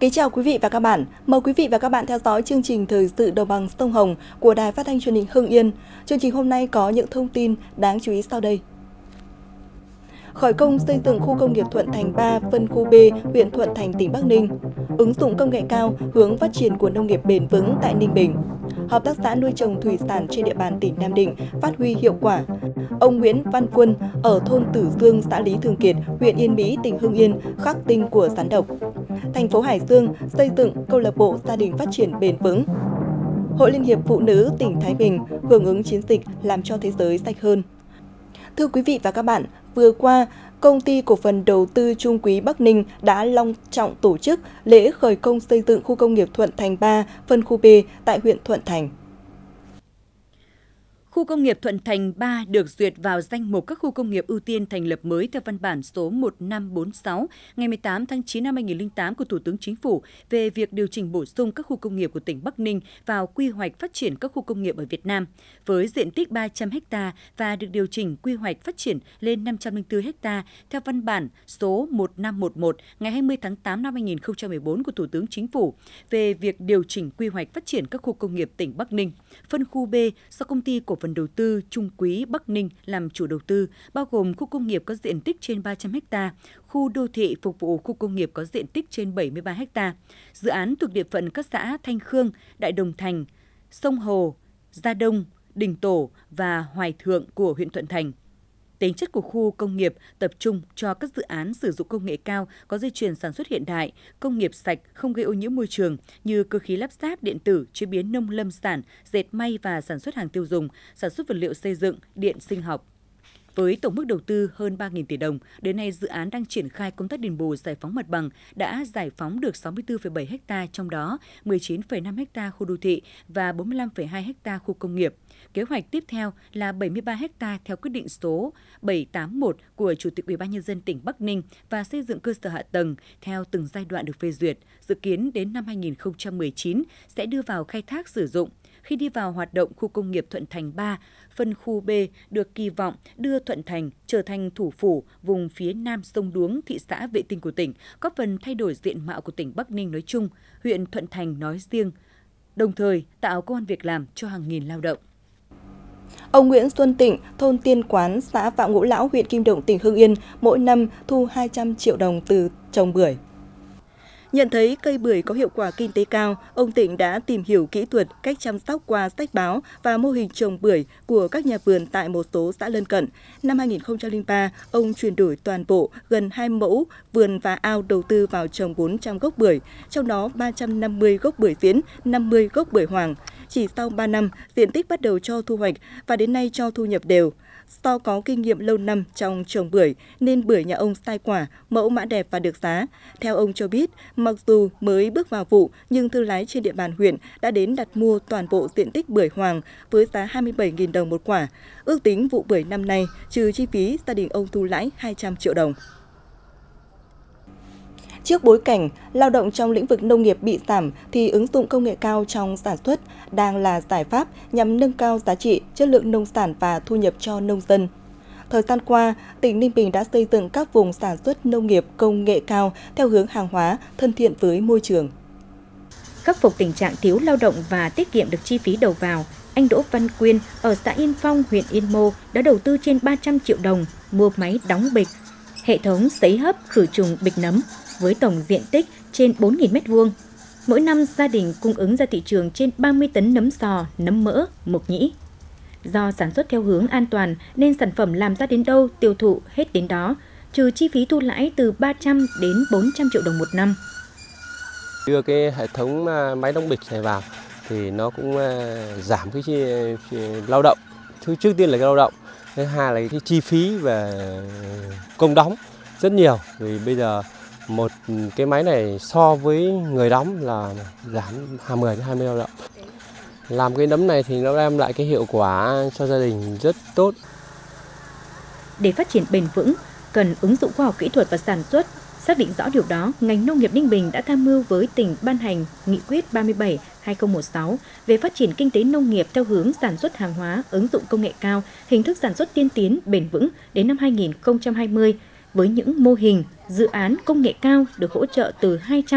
Kính chào quý vị và các bạn. Mời quý vị và các bạn theo dõi chương trình Thời sự Đồng bằng Sông Hồng của Đài Phát thanh Truyền hình Hưng Yên. Chương trình hôm nay có những thông tin đáng chú ý sau đây. Khởi công xây dựng khu công nghiệp Thuận Thành 3, phân khu B, huyện Thuận Thành, tỉnh Bắc Ninh. Ứng dụng công nghệ cao hướng phát triển của nông nghiệp bền vững tại Ninh Bình. Hợp tác xã nuôi trồng thủy sản trên địa bàn tỉnh Nam Định phát huy hiệu quả. Ông Nguyễn Văn Quân ở thôn Tử Dương, xã Lý Thường Kiệt, huyện Yên Mỹ, tỉnh Hưng Yên khắc tinh của rắn độc. Thành phố Hải Dương xây dựng câu lạc bộ gia đình phát triển bền vững. Hội Liên hiệp Phụ nữ tỉnh Thái Bình hưởng ứng chiến dịch làm cho thế giới sạch hơn. Thưa quý vị và các bạn, vừa qua, Công ty Cổ phần Đầu tư Trung Quý Bắc Ninh đã long trọng tổ chức lễ khởi công xây dựng khu công nghiệp Thuận Thành 3, phân khu B tại huyện Thuận Thành. Khu công nghiệp Thuận Thành 3 được duyệt vào danh mục các khu công nghiệp ưu tiên thành lập mới theo văn bản số 1546 ngày 18 tháng 9 năm 2008 của Thủ tướng Chính phủ về việc điều chỉnh bổ sung các khu công nghiệp của tỉnh Bắc Ninh vào quy hoạch phát triển các khu công nghiệp ở Việt Nam với diện tích 300 ha và được điều chỉnh quy hoạch phát triển lên 504 ha theo văn bản số 1511 ngày 20 tháng 8 năm 2014 của Thủ tướng Chính phủ về việc điều chỉnh quy hoạch phát triển các khu công nghiệp tỉnh Bắc Ninh. Phân khu B do Công ty Cổ phần Đầu tư Trung Quý Bắc Ninh làm chủ đầu tư, bao gồm khu công nghiệp có diện tích trên 300 ha, khu đô thị phục vụ khu công nghiệp có diện tích trên 73 ha. Dự án thuộc địa phận các xã Thanh Khương, Đại Đồng Thành, Sông Hồ, Gia Đông, Đình Tổ và Hoài Thượng của huyện Thuận Thành. Tính chất của khu công nghiệp tập trung cho các dự án sử dụng công nghệ cao có dây chuyền sản xuất hiện đại, công nghiệp sạch không gây ô nhiễm môi trường như cơ khí lắp ráp, điện tử, chế biến nông lâm sản, dệt may và sản xuất hàng tiêu dùng, sản xuất vật liệu xây dựng, điện sinh học. Với tổng mức đầu tư hơn 3.000 tỷ đồng, đến nay dự án đang triển khai công tác đền bù giải phóng mặt bằng, đã giải phóng được 64,7 ha, trong đó 19,5 ha khu đô thị và 45,2 ha khu công nghiệp. Kế hoạch tiếp theo là 73 ha theo quyết định số 781 của Chủ tịch Ủy ban Nhân dân tỉnh Bắc Ninh và xây dựng cơ sở hạ tầng theo từng giai đoạn được phê duyệt. Dự kiến đến năm 2019 sẽ đưa vào khai thác sử dụng. Khi đi vào hoạt động, khu công nghiệp Thuận Thành 3, phân khu B được kỳ vọng đưa Thuận Thành trở thành thủ phủ vùng phía nam sông Đuống, thị xã vệ tinh của tỉnh, góp phần thay đổi diện mạo của tỉnh Bắc Ninh nói chung, huyện Thuận Thành nói riêng, đồng thời tạo công ăn việc làm cho hàng nghìn lao động. Ông Nguyễn Xuân Tịnh, thôn Tiên Quán, xã Phạm Ngũ Lão, huyện Kim Động, tỉnh Hưng Yên, mỗi năm thu 200 triệu đồng từ trồng bưởi. Nhận thấy cây bưởi có hiệu quả kinh tế cao, ông Tịnh đã tìm hiểu kỹ thuật, cách chăm sóc qua sách báo và mô hình trồng bưởi của các nhà vườn tại một số xã lân cận. Năm 2003, ông chuyển đổi toàn bộ gần 2 mẫu vườn và ao đầu tư vào trồng 400 gốc bưởi, trong đó 350 gốc bưởi diễn, 50 gốc bưởi hoàng. Chỉ sau 3 năm, diện tích bắt đầu cho thu hoạch và đến nay cho thu nhập đều. Do có kinh nghiệm lâu năm trong trồng bưởi nên bưởi nhà ông sai quả, mẫu mã đẹp và được giá. Theo ông cho biết, mặc dù mới bước vào vụ nhưng thương lái trên địa bàn huyện đã đến đặt mua toàn bộ diện tích bưởi hoàng với giá 27.000 đồng một quả. Ước tính vụ bưởi năm nay, trừ chi phí, gia đình ông thu lãi 200 triệu đồng. Trước bối cảnh lao động trong lĩnh vực nông nghiệp bị giảm thì ứng dụng công nghệ cao trong sản xuất đang là giải pháp nhằm nâng cao giá trị, chất lượng nông sản và thu nhập cho nông dân. Thời gian qua, tỉnh Ninh Bình đã xây dựng các vùng sản xuất nông nghiệp công nghệ cao theo hướng hàng hóa, thân thiện với môi trường. Khắc phục tình trạng thiếu lao động và tiết kiệm được chi phí đầu vào, anh Đỗ Văn Quyên ở xã Yên Phong, huyện Yên Mô đã đầu tư trên 300 triệu đồng mua máy đóng bịch, hệ thống sấy hấp khử trùng bịch nấm với tổng diện tích trên 4.000 m². Mỗi năm gia đình cung ứng ra thị trường trên 30 tấn nấm sò, nấm mỡ, mộc nhĩ. Do sản xuất theo hướng an toàn nên sản phẩm làm ra đến đâu tiêu thụ hết đến đó, trừ chi phí thu lãi từ 300 đến 400 triệu đồng một năm. Đưa cái hệ thống máy đóng bịch này vào thì nó cũng giảm cái lao động. Trước tiên là cái lao động, thứ hai là cái chi phí về công đóng rất nhiều. Vì bây giờ một cái máy này so với người đóng là giảm 10 đến 20 lao động. Làm cái nấm này thì nó đem lại cái hiệu quả cho gia đình rất tốt. Để phát triển bền vững, cần ứng dụng khoa học kỹ thuật và sản xuất. Xác định rõ điều đó, ngành nông nghiệp Ninh Bình đã tham mưu với tỉnh ban hành Nghị quyết 37/2016 về phát triển kinh tế nông nghiệp theo hướng sản xuất hàng hóa, ứng dụng công nghệ cao, hình thức sản xuất tiên tiến, bền vững đến năm 2020, với những mô hình, dự án công nghệ cao được hỗ trợ từ 200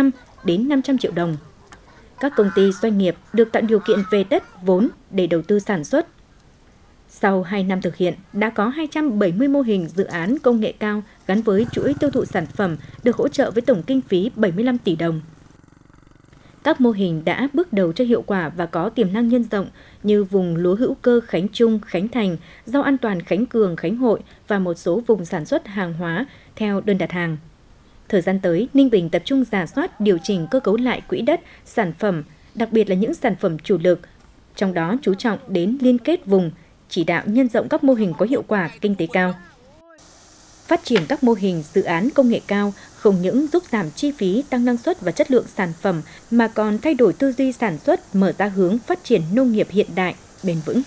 đến 500 triệu đồng. Các công ty doanh nghiệp được tạo điều kiện về đất, vốn để đầu tư sản xuất. Sau 2 năm thực hiện, đã có 270 mô hình dự án công nghệ cao gắn với chuỗi tiêu thụ sản phẩm được hỗ trợ với tổng kinh phí 75 tỷ đồng. Các mô hình đã bước đầu cho hiệu quả và có tiềm năng nhân rộng như vùng lúa hữu cơ Khánh Trung, Khánh Thành, rau an toàn Khánh Cường, Khánh Hội và một số vùng sản xuất hàng hóa theo đơn đặt hàng. Thời gian tới, Ninh Bình tập trung rà soát, điều chỉnh cơ cấu lại quỹ đất, sản phẩm, đặc biệt là những sản phẩm chủ lực, trong đó chú trọng đến liên kết vùng, chỉ đạo nhân rộng các mô hình có hiệu quả kinh tế cao. Phát triển các mô hình dự án công nghệ cao không những giúp giảm chi phí, tăng năng suất và chất lượng sản phẩm mà còn thay đổi tư duy sản xuất, mở ra hướng phát triển nông nghiệp hiện đại, bền vững.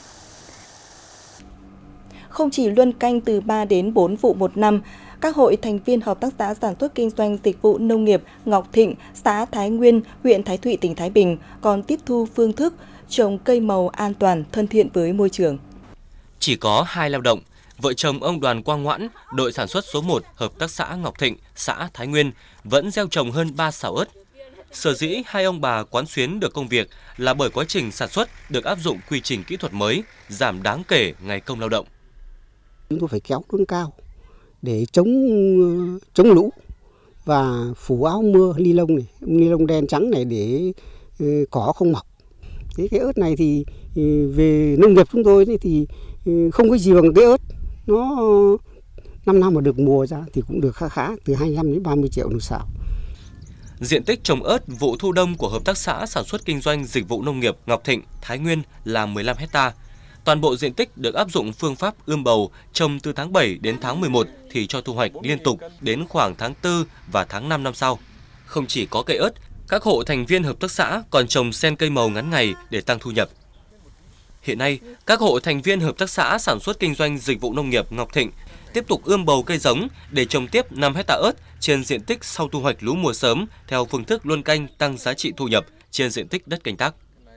Không chỉ luân canh từ 3 đến 4 vụ một năm, các hội thành viên hợp tác xã sản xuất kinh doanh dịch vụ nông nghiệp Ngọc Thịnh, xã Thái Nguyên, huyện Thái Thụy, tỉnh Thái Bình còn tiếp thu phương thức trồng cây màu an toàn, thân thiện với môi trường. Chỉ có 2 lao động, vợ chồng ông Đoàn Quang Ngoãn, đội sản xuất số 1, hợp tác xã Ngọc Thịnh, xã Thái Nguyên vẫn gieo trồng hơn 3 sào ớt. Sở dĩ hai ông bà quán xuyến được công việc là bởi quá trình sản xuất được áp dụng quy trình kỹ thuật mới, giảm đáng kể ngày công lao động. Chúng tôi phải kéo nâng cao để chống lũ và phủ áo mưa ni lông đen trắng này để cỏ không mọc. Thế cái ớt này thì về nông nghiệp chúng tôi thì không có gì bằng cái ớt, nó 5 năm mà được mùa ra thì cũng được khá từ 25 đến 30 triệu một sào. Diện tích trồng ớt vụ thu đông của hợp tác xã sản xuất kinh doanh dịch vụ nông nghiệp Ngọc Thịnh, Thái Nguyên là 15 hecta. Toàn bộ diện tích được áp dụng phương pháp ươm bầu, trồng từ tháng 7 đến tháng 11 thì cho thu hoạch liên tục đến khoảng tháng 4 và tháng 5 năm sau. Không chỉ có cây ớt, các hộ thành viên hợp tác xã còn trồng xen cây màu ngắn ngày để tăng thu nhập. Hiện nay, các hộ thành viên hợp tác xã sản xuất kinh doanh dịch vụ nông nghiệp Ngọc Thịnh tiếp tục ươm bầu cây giống để trồng tiếp 5 hecta ớt trên diện tích sau thu hoạch lúa mùa sớm theo phương thức luân canh tăng giá trị thu nhập trên diện tích đất canh tác.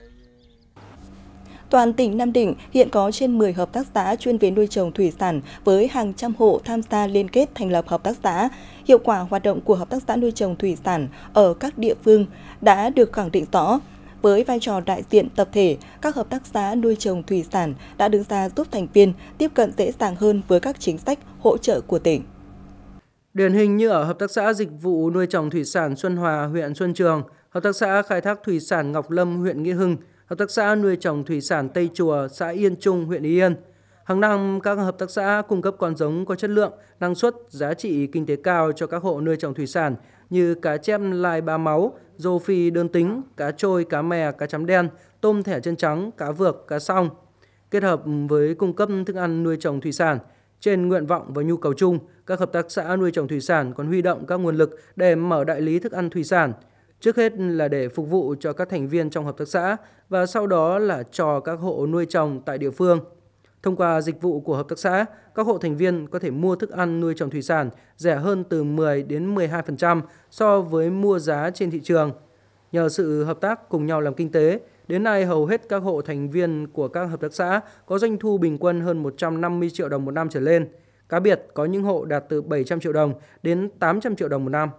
Toàn tỉnh Nam Định hiện có trên 10 hợp tác xã chuyên về nuôi trồng thủy sản với hàng trăm hộ tham gia liên kết thành lập hợp tác xã. Hiệu quả hoạt động của hợp tác xã nuôi trồng thủy sản ở các địa phương đã được khẳng định rõ. Với vai trò đại diện tập thể, các hợp tác xã nuôi trồng thủy sản đã đứng ra giúp thành viên tiếp cận dễ dàng hơn với các chính sách hỗ trợ của tỉnh. Điển hình như ở hợp tác xã dịch vụ nuôi trồng thủy sản Xuân Hòa, huyện Xuân Trường, hợp tác xã khai thác thủy sản Ngọc Lâm, huyện Nghĩa Hưng, hợp tác xã nuôi trồng thủy sản Tây Chùa, xã Yên Trung, huyện Ý Yên. Hàng năm, các hợp tác xã cung cấp con giống có chất lượng, năng suất, giá trị kinh tế cao cho các hộ nuôi trồng thủy sản như cá chép lai ba máu, rô phi đơn tính, cá trôi, cá mè, cá chấm đen, tôm thẻ chân trắng, cá vược, cá song. Kết hợp với cung cấp thức ăn nuôi trồng thủy sản, trên nguyện vọng và nhu cầu chung, các hợp tác xã nuôi trồng thủy sản còn huy động các nguồn lực để mở đại lý thức ăn thủy sản. Trước hết là để phục vụ cho các thành viên trong hợp tác xã và sau đó là cho các hộ nuôi trồng tại địa phương. Thông qua dịch vụ của hợp tác xã, các hộ thành viên có thể mua thức ăn nuôi trồng thủy sản rẻ hơn từ 10 đến 12% so với mua giá trên thị trường. Nhờ sự hợp tác cùng nhau làm kinh tế, đến nay hầu hết các hộ thành viên của các hợp tác xã có doanh thu bình quân hơn 150 triệu đồng một năm trở lên. Cá biệt có những hộ đạt từ 700 triệu đồng đến 800 triệu đồng một năm.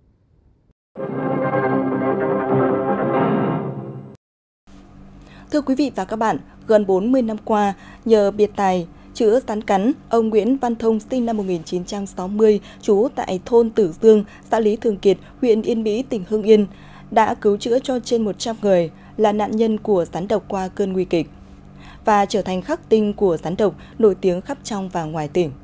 Thưa quý vị và các bạn, gần 40 năm qua, nhờ biệt tài chữa rắn cắn, ông Nguyễn Văn Thông sinh năm 1960, trú tại thôn Tử Dương, xã Lý Thường Kiệt, huyện Yên Mỹ, tỉnh Hưng Yên, đã cứu chữa cho trên 100 người là nạn nhân của rắn độc qua cơn nguy kịch và trở thành khắc tinh của rắn độc nổi tiếng khắp trong và ngoài tỉnh.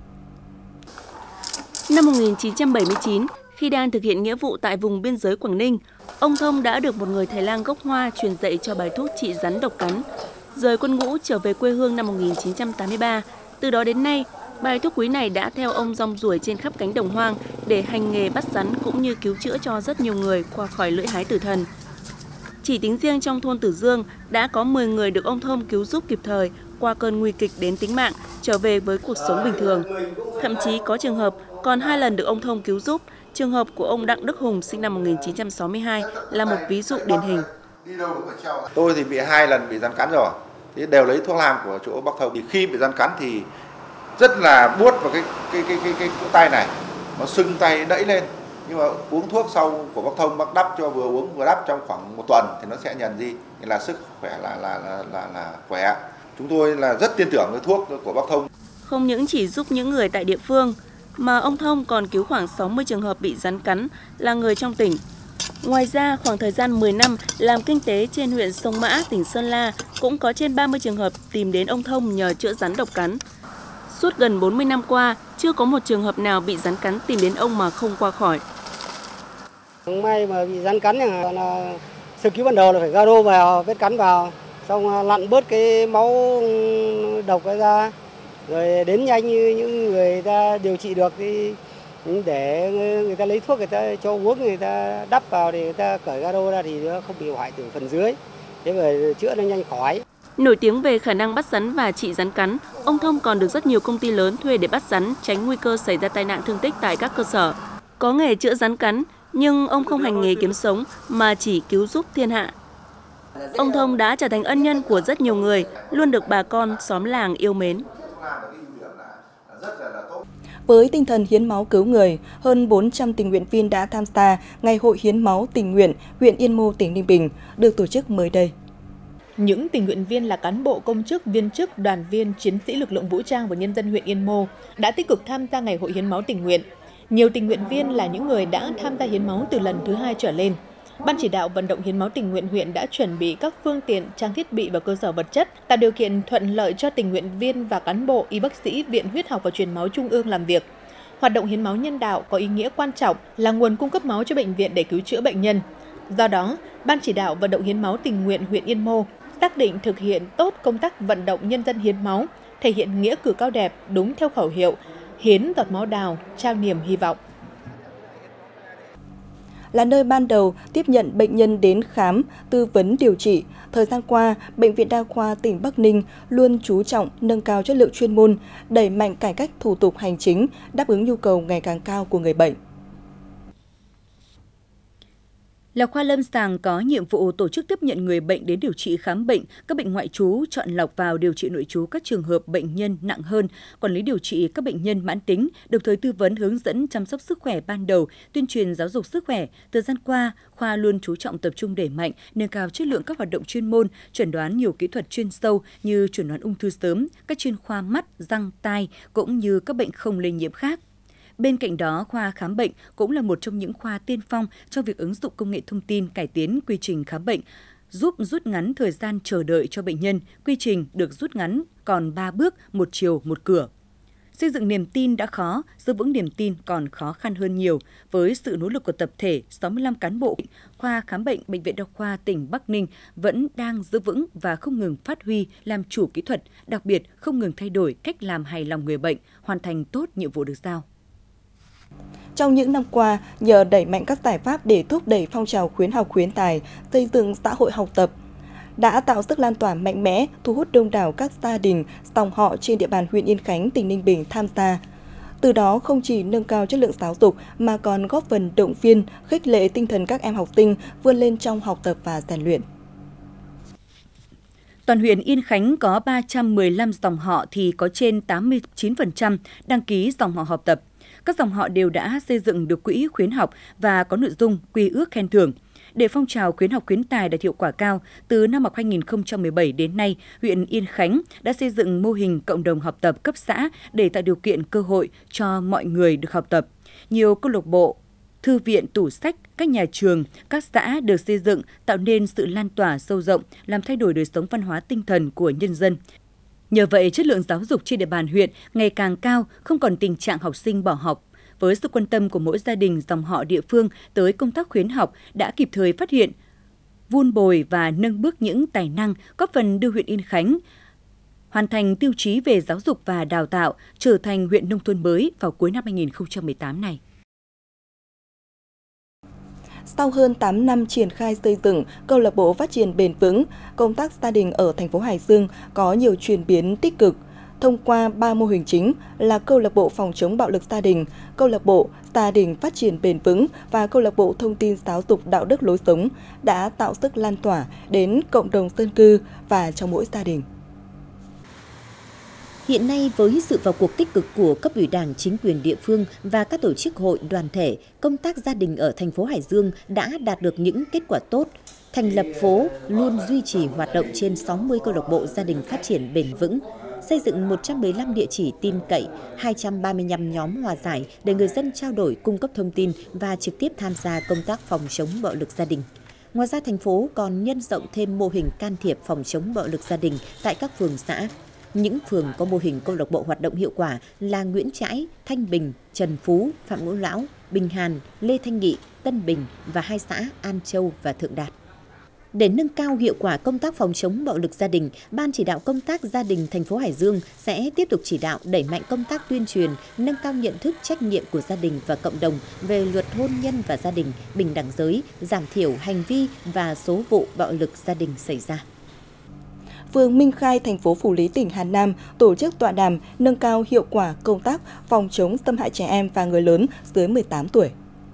Năm 1979, khi đang thực hiện nghĩa vụ tại vùng biên giới Quảng Ninh, ông Thông đã được một người thầy lang gốc Hoa truyền dạy cho bài thuốc trị rắn độc cắn. Rời quân ngũ trở về quê hương năm 1983, từ đó đến nay, bài thuốc quý này đã theo ông rong ruổi trên khắp cánh đồng hoang để hành nghề bắt rắn cũng như cứu chữa cho rất nhiều người qua khỏi lưỡi hái tử thần. Chỉ tính riêng trong thôn Tử Dương đã có 10 người được ông Thông cứu giúp kịp thời qua cơn nguy kịch đến tính mạng, trở về với cuộc sống bình thường. Thậm chí có trường hợp còn 2 lần được ông Thông cứu giúp. Trường hợp của ông Đặng Đức Hùng sinh năm 1962 là một ví dụ điển hình. Tôi thì bị 2 lần bị rắn cắn rồi, thì đều lấy thuốc nam của chỗ bác Thông. Thì khi bị rắn cắn thì rất là buốt vào cái tay này, nó sưng tay đẫy lên, Nhưng mà uống thuốc sau của bác Thông, bác đắp cho vừa uống vừa đắp trong khoảng 1 tuần thì nó sẽ nhận gì là sức khỏe là khỏe. Chúng tôi là rất tin tưởng cái thuốc của bác Thông. Không những chỉ giúp những người tại địa phương mà ông Thông còn cứu khoảng 60 trường hợp bị rắn cắn là người trong tỉnh. Ngoài ra, khoảng thời gian 10 năm làm kinh tế trên huyện Sông Mã, tỉnh Sơn La cũng có trên 30 trường hợp tìm đến ông Thông nhờ chữa rắn độc cắn. Suốt gần 40 năm qua, chưa có một trường hợp nào bị rắn cắn tìm đến ông mà không qua khỏi. May mà bị rắn cắn là sơ cứu ban đầu là phải garo vào, vết cắn vào, xong lặn bớt cái máu độc ra, rồi đến nhanh như những người ta điều trị được thì để người ta lấy thuốc người ta cho uống, người ta đắp vào thì người ta cởi garo ra thì nó không bị hoại tử phần dưới, thế rồi chữa nó nhanh khỏi. Nổi tiếng về khả năng bắt rắn và trị rắn cắn, ông Thông còn được rất nhiều công ty lớn thuê để bắt rắn, tránh nguy cơ xảy ra tai nạn thương tích tại các cơ sở. Có nghề chữa rắn cắn, nhưng ông không hành nghề kiếm sống mà chỉ cứu giúp thiên hạ. Ông Thông đã trở thành ân nhân của rất nhiều người, luôn được bà con xóm làng yêu mến. Với tinh thần hiến máu cứu người, hơn 400 tình nguyện viên đã tham gia Ngày hội hiến máu tình nguyện huyện Yên Mô, tỉnh Ninh Bình, được tổ chức mới đây. Những tình nguyện viên là cán bộ, công chức, viên chức, đoàn viên, chiến sĩ lực lượng vũ trang và nhân dân huyện Yên Mô đã tích cực tham gia Ngày hội hiến máu tình nguyện. Nhiều tình nguyện viên là những người đã tham gia hiến máu từ lần thứ 2 trở lên. Ban chỉ đạo vận động hiến máu tình nguyện huyện đã chuẩn bị các phương tiện, trang thiết bị và cơ sở vật chất, tạo điều kiện thuận lợi cho tình nguyện viên và cán bộ, y bác sĩ Viện Huyết học và Truyền máu Trung ương làm việc. Hoạt động hiến máu nhân đạo có ý nghĩa quan trọng là nguồn cung cấp máu cho bệnh viện để cứu chữa bệnh nhân. Do đó, Ban chỉ đạo vận động hiến máu tình nguyện huyện Yên Mô xác định thực hiện tốt công tác vận động nhân dân hiến máu, thể hiện nghĩa cử cao đẹp đúng theo khẩu hiệu hiến giọt máu đào, trao niềm hy vọng. Là nơi ban đầu tiếp nhận bệnh nhân đến khám, tư vấn điều trị, thời gian qua, Bệnh viện Đa khoa tỉnh Bắc Ninh luôn chú trọng nâng cao chất lượng chuyên môn, đẩy mạnh cải cách thủ tục hành chính, đáp ứng nhu cầu ngày càng cao của người bệnh. Là khoa lâm sàng có nhiệm vụ tổ chức tiếp nhận người bệnh đến điều trị khám bệnh, các bệnh ngoại trú, chọn lọc vào điều trị nội trú các trường hợp bệnh nhân nặng hơn, quản lý điều trị các bệnh nhân mãn tính, đồng thời tư vấn hướng dẫn chăm sóc sức khỏe ban đầu, tuyên truyền giáo dục sức khỏe. Thời gian qua, khoa luôn chú trọng tập trung đẩy mạnh, nâng cao chất lượng các hoạt động chuyên môn, chẩn đoán nhiều kỹ thuật chuyên sâu như chẩn đoán ung thư sớm, các chuyên khoa mắt, răng, tai cũng như các bệnh không lây nhiễm khác. Bên cạnh đó, khoa khám bệnh cũng là một trong những khoa tiên phong trong việc ứng dụng công nghệ thông tin cải tiến quy trình khám bệnh, giúp rút ngắn thời gian chờ đợi cho bệnh nhân. Quy trình được rút ngắn còn 3 bước, một chiều, một cửa. Xây dựng niềm tin đã khó, giữ vững niềm tin còn khó khăn hơn nhiều. Với sự nỗ lực của tập thể, 65 cán bộ, khoa khám bệnh Bệnh viện Đa khoa tỉnh Bắc Ninh vẫn đang giữ vững và không ngừng phát huy làm chủ kỹ thuật, đặc biệt không ngừng thay đổi cách làm hài lòng người bệnh, hoàn thành tốt nhiệm vụ được giao. Trong những năm qua, nhờ đẩy mạnh các giải pháp để thúc đẩy phong trào khuyến học khuyến tài, xây dựng xã hội học tập, đã tạo sức lan tỏa mạnh mẽ, thu hút đông đảo các gia đình, dòng họ trên địa bàn huyện Yên Khánh, tỉnh Ninh Bình tham gia. Từ đó không chỉ nâng cao chất lượng giáo dục mà còn góp phần động viên, khích lệ tinh thần các em học sinh vươn lên trong học tập và rèn luyện. Toàn huyện Yên Khánh có 315 dòng họ thì có trên 89% đăng ký dòng họ học tập. Các dòng họ đều đã xây dựng được quỹ khuyến học và có nội dung quy ước khen thưởng. Để phong trào khuyến học khuyến tài đạt hiệu quả cao, từ năm học 2017 đến nay, huyện Yên Khánh đã xây dựng mô hình cộng đồng học tập cấp xã để tạo điều kiện cơ hội cho mọi người được học tập. Nhiều câu lạc bộ, thư viện, tủ sách, các nhà trường, các xã được xây dựng tạo nên sự lan tỏa sâu rộng, làm thay đổi đời sống văn hóa tinh thần của nhân dân. Nhờ vậy, chất lượng giáo dục trên địa bàn huyện ngày càng cao, không còn tình trạng học sinh bỏ học. Với sự quan tâm của mỗi gia đình, dòng họ địa phương tới công tác khuyến học đã kịp thời phát hiện, vun bồi và nâng bước những tài năng, góp phần đưa huyện Yên Khánh hoàn thành tiêu chí về giáo dục và đào tạo, trở thành huyện nông thôn mới vào cuối năm 2018 này. Sau hơn 8 năm triển khai xây dựng câu lạc bộ phát triển bền vững, công tác gia đình ở thành phố Hải Dương có nhiều chuyển biến tích cực. Thông qua 3 mô hình chính là câu lạc bộ phòng chống bạo lực gia đình, câu lạc bộ gia đình phát triển bền vững và câu lạc bộ thông tin giáo dục đạo đức lối sống đã tạo sức lan tỏa đến cộng đồng dân cư và trong mỗi gia đình. Hiện nay với sự vào cuộc tích cực của cấp ủy Đảng, chính quyền địa phương và các tổ chức hội đoàn thể, công tác gia đình ở thành phố Hải Dương đã đạt được những kết quả tốt. Thành lập phố luôn duy trì hoạt động trên 60 câu lạc bộ gia đình phát triển bền vững, xây dựng 115 địa chỉ tin cậy, 235 nhóm hòa giải để người dân trao đổi, cung cấp thông tin và trực tiếp tham gia công tác phòng chống bạo lực gia đình. Ngoài ra, thành phố còn nhân rộng thêm mô hình can thiệp phòng chống bạo lực gia đình tại các phường xã. Những phường có mô hình câu lạc bộ hoạt động hiệu quả là Nguyễn Trãi, Thanh Bình, Trần Phú, Phạm Ngũ Lão, Bình Hàn, Lê Thanh Nghị, Tân Bình và 2 xã An Châu và Thượng Đạt. Để nâng cao hiệu quả công tác phòng chống bạo lực gia đình, Ban chỉ đạo công tác gia đình thành phố Hải Dương sẽ tiếp tục chỉ đạo đẩy mạnh công tác tuyên truyền, nâng cao nhận thức trách nhiệm của gia đình và cộng đồng về luật hôn nhân và gia đình, bình đẳng giới, giảm thiểu hành vi và số vụ bạo lực gia đình xảy ra. Phường Minh Khai, thành phố Phủ Lý, tỉnh Hà Nam tổ chức tọa đàm nâng cao hiệu quả công tác phòng chống xâm hại trẻ em và người lớn dưới 18 tuổi.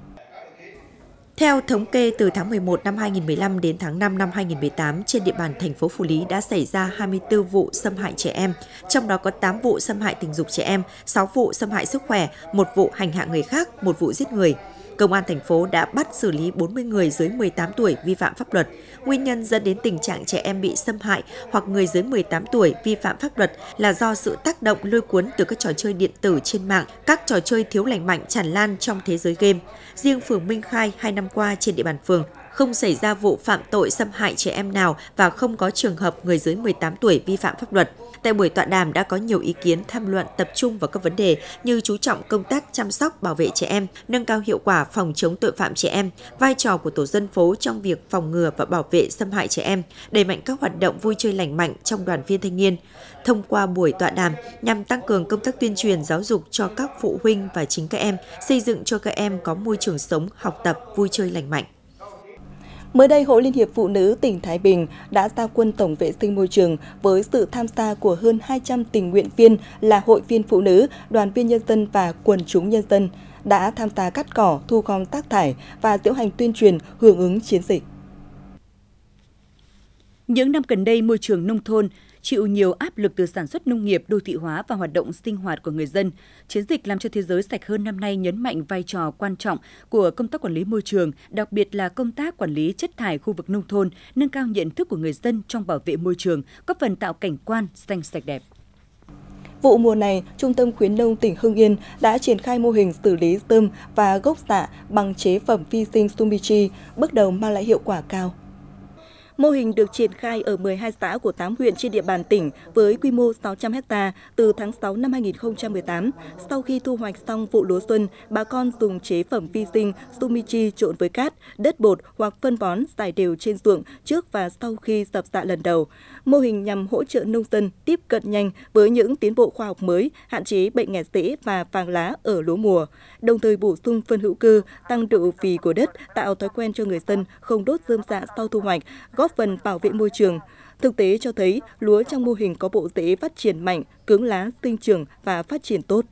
Theo thống kê, từ tháng 11 năm 2015 đến tháng 5 năm 2018, trên địa bàn thành phố Phủ Lý đã xảy ra 24 vụ xâm hại trẻ em, trong đó có 8 vụ xâm hại tình dục trẻ em, 6 vụ xâm hại sức khỏe, 1 vụ hành hạ người khác, 1 vụ giết người. Công an thành phố đã bắt xử lý 40 người dưới 18 tuổi vi phạm pháp luật. Nguyên nhân dẫn đến tình trạng trẻ em bị xâm hại hoặc người dưới 18 tuổi vi phạm pháp luật là do sự tác động lôi cuốn từ các trò chơi điện tử trên mạng, các trò chơi thiếu lành mạnh tràn lan trong thế giới game. Riêng phường Minh Khai 2 năm qua trên địa bàn phường không xảy ra vụ phạm tội xâm hại trẻ em nào và không có trường hợp người dưới 18 tuổi vi phạm pháp luật. Tại buổi tọa đàm đã có nhiều ý kiến tham luận tập trung vào các vấn đề như chú trọng công tác chăm sóc bảo vệ trẻ em, nâng cao hiệu quả phòng chống tội phạm trẻ em, vai trò của tổ dân phố trong việc phòng ngừa và bảo vệ xâm hại trẻ em, đẩy mạnh các hoạt động vui chơi lành mạnh trong đoàn viên thanh niên. Thông qua buổi tọa đàm nhằm tăng cường công tác tuyên truyền giáo dục cho các phụ huynh và chính các em, xây dựng cho các em có môi trường sống, học tập, vui chơi lành mạnh. Mới đây, Hội Liên hiệp Phụ nữ tỉnh Thái Bình đã ra quân tổng vệ sinh môi trường với sự tham gia của hơn 200 tình nguyện viên là hội viên phụ nữ, đoàn viên nhân dân và quần chúng nhân dân đã tham gia cắt cỏ, thu gom rác thải và diễu hành tuyên truyền hưởng ứng chiến dịch. Những năm gần đây, môi trường nông thôn chịu nhiều áp lực từ sản xuất nông nghiệp, đô thị hóa và hoạt động sinh hoạt của người dân. Chiến dịch Làm cho thế giới sạch hơn năm nay nhấn mạnh vai trò quan trọng của công tác quản lý môi trường, đặc biệt là công tác quản lý chất thải khu vực nông thôn, nâng cao nhận thức của người dân trong bảo vệ môi trường, góp phần tạo cảnh quan xanh sạch đẹp. Vụ mùa này, Trung tâm khuyến nông tỉnh Hưng Yên đã triển khai mô hình xử lý rơm và gốc rạ bằng chế phẩm vi sinh Sumichi, bước đầu mang lại hiệu quả cao. Mô hình được triển khai ở 12 xã của 8 huyện trên địa bàn tỉnh với quy mô 600 ha từ tháng 6 năm 2018. Sau khi thu hoạch xong vụ lúa xuân, bà con dùng chế phẩm vi sinh Sumichi trộn với cát, đất bột hoặc phân bón rải đều trên ruộng trước và sau khi dập dạ lần đầu. Mô hình nhằm hỗ trợ nông dân tiếp cận nhanh với những tiến bộ khoa học mới, hạn chế bệnh nghèt rễ và vàng lá ở lúa mùa, đồng thời bổ sung phân hữu cơ, tăng độ phì của đất, tạo thói quen cho người dân không đốt rơm rạ sau thu hoạch, góp phần bảo vệ môi trường. Thực tế cho thấy lúa trong mô hình có bộ rễ phát triển mạnh, cứng lá, sinh trưởng và phát triển tốt.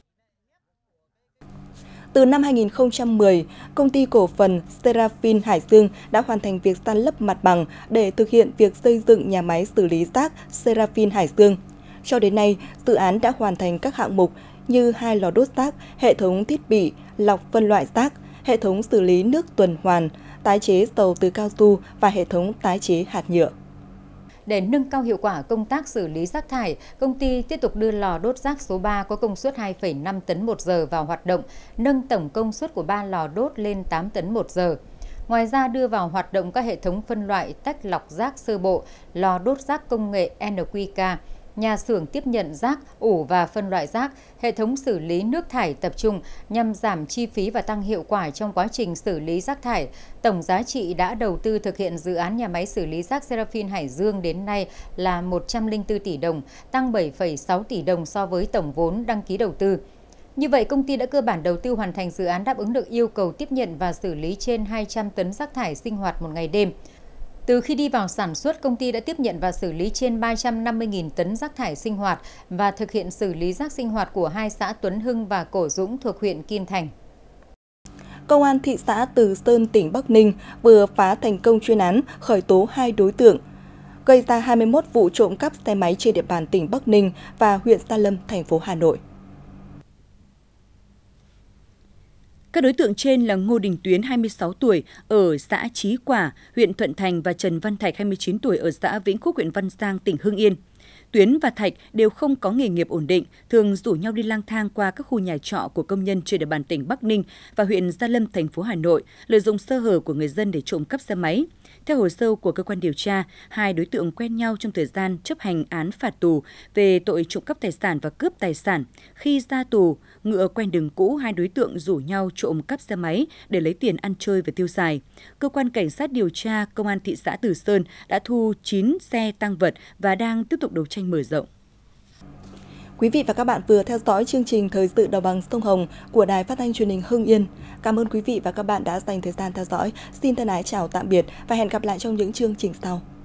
Từ năm 2010, Công ty Cổ phần Serafin Hải Dương đã hoàn thành việc san lấp mặt bằng để thực hiện việc xây dựng nhà máy xử lý rác Serafin Hải Dương. Cho đến nay, dự án đã hoàn thành các hạng mục như 2 lò đốt rác, hệ thống thiết bị lọc phân loại rác, hệ thống xử lý nước tuần hoàn, tái chế dầu từ cao su và hệ thống tái chế hạt nhựa. Để nâng cao hiệu quả công tác xử lý rác thải, công ty tiếp tục đưa lò đốt rác số 3 có công suất 2,5 tấn một giờ vào hoạt động, nâng tổng công suất của 3 lò đốt lên 8 tấn một giờ. Ngoài ra đưa vào hoạt động các hệ thống phân loại tách lọc rác sơ bộ, lò đốt rác công nghệ NQK, nhà xưởng tiếp nhận rác, ủ và phân loại rác, hệ thống xử lý nước thải tập trung nhằm giảm chi phí và tăng hiệu quả trong quá trình xử lý rác thải. Tổng giá trị đã đầu tư thực hiện dự án nhà máy xử lý rác Serafin Hải Dương đến nay là 104 tỷ đồng, tăng 7,6 tỷ đồng so với tổng vốn đăng ký đầu tư. Như vậy, công ty đã cơ bản đầu tư hoàn thành dự án đáp ứng được yêu cầu tiếp nhận và xử lý trên 200 tấn rác thải sinh hoạt một ngày đêm. Từ khi đi vào sản xuất, công ty đã tiếp nhận và xử lý trên 350.000 tấn rác thải sinh hoạt và thực hiện xử lý rác sinh hoạt của 2 xã Tuấn Hưng và Cổ Dũng thuộc huyện Kim Thành. Công an thị xã Từ Sơn, tỉnh Bắc Ninh vừa phá thành công chuyên án khởi tố 2 đối tượng gây ra 21 vụ trộm cắp xe máy trên địa bàn tỉnh Bắc Ninh và huyện Gia Lâm, thành phố Hà Nội. Các đối tượng trên là Ngô Đình Tuyến, 26 tuổi, ở xã Chí Quả, huyện Thuận Thành và Trần Văn Thạch, 29 tuổi, ở xã Vĩnh Phúc, huyện Văn Giang, tỉnh Hưng Yên. Tuyến và Thạch đều không có nghề nghiệp ổn định, thường rủ nhau đi lang thang qua các khu nhà trọ của công nhân trên địa bàn tỉnh Bắc Ninh và huyện Gia Lâm, thành phố Hà Nội, lợi dụng sơ hở của người dân để trộm cắp xe máy. Theo hồ sơ của cơ quan điều tra, hai đối tượng quen nhau trong thời gian chấp hành án phạt tù về tội trộm cắp tài sản và cướp tài sản. Khi ra tù, ngựa quen đường cũ, hai đối tượng rủ nhau trộm cắp xe máy để lấy tiền ăn chơi và tiêu xài. Cơ quan cảnh sát điều tra Công an thị xã Từ Sơn đã thu 9 xe tang vật và đang tiếp tục đấu tranh mở rộng. Quý vị và các bạn vừa theo dõi chương trình Thời sự Đồng bằng Sông Hồng của Đài Phát thanh Truyền hình Hưng Yên. Cảm ơn quý vị và các bạn đã dành thời gian theo dõi. Xin thân ái chào tạm biệt và hẹn gặp lại trong những chương trình sau.